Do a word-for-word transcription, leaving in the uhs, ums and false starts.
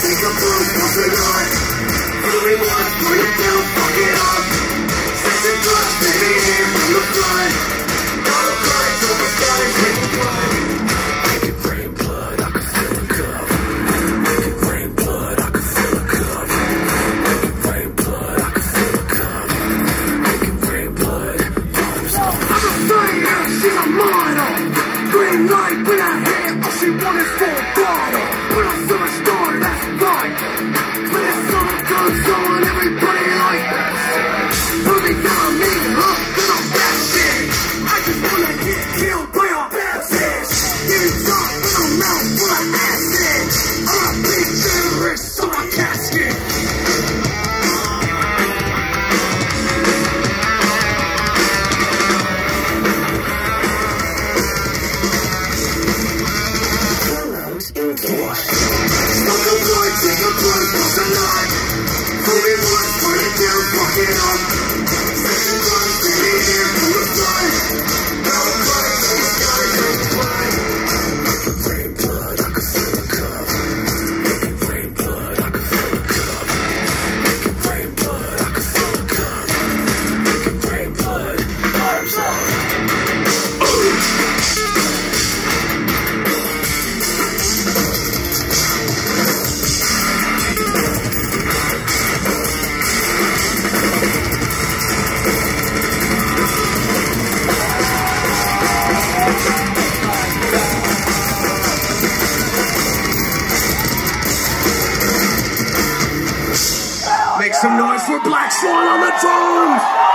take a blues, bust it on. Moving on, burn it down, fuck it up. Sex and drugs, baby, here from the front. All the crimes, over skies, making blood. Making rain blood, I can feel the cup. Making rain blood, I can feel the cup. Making rain blood, I can feel the cup. Making rain blood. I'm a fighter, she's a model. Green light when I hit, all she want is full bottle. When I feel a star, that's right. When the summer comes on, everybody like this. Put me down, me up, then I'm that shit. I just wanna get killed by a bad bitch. Get shot in a mouth full of acid. I'm a big terrorist on my casket. Smoke a blunt, take a blunt, bust a nut. Moving on, burn it down, fuck it up. Second blunt, baby, here from the front. Now I'm crying, so the sky drink blood. Making rain blood, I can feel the cup. Making rain blood, I can feel the cup. Making rain blood, I can feel the cup. Making rain blood, arms up. Make some noise for Black Swan on the drums!